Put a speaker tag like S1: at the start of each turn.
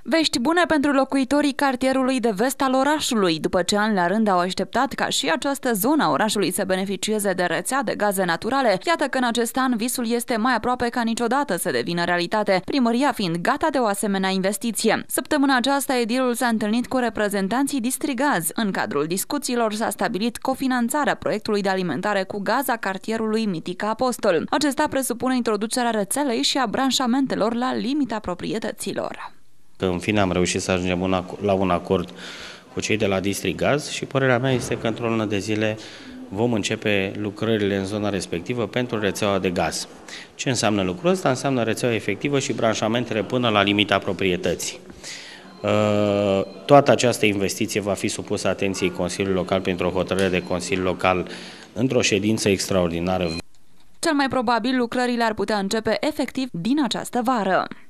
S1: Vești bune pentru locuitorii cartierului de vest al orașului. După ce ani la rând au așteptat ca și această zonă a orașului să beneficieze de rețea de gaze naturale, iată că în acest an visul este mai aproape ca niciodată să devină realitate, primăria fiind gata de o asemenea investiție. Săptămâna aceasta, edilul s-a întâlnit cu reprezentanții Distrigaz. În cadrul discuțiilor s-a stabilit cofinanțarea proiectului de alimentare cu gaz a cartierului Mitica Apostol. Acesta presupune introducerea rețelei și a branșamentelor la limita proprietăților.
S2: În fine am reușit să ajungem la un acord cu cei de la Distrigaz și părerea mea este că într-o lună de zile vom începe lucrările în zona respectivă pentru rețeaua de gaz. Ce înseamnă lucrul ăsta? Înseamnă rețeaua efectivă și branșamentele până la limita proprietății. Toată această investiție va fi supusă atenției Consiliului Local printr-o hotărâre de Consiliu Local într-o ședință extraordinară.
S1: Cel mai probabil lucrările ar putea începe efectiv din această vară.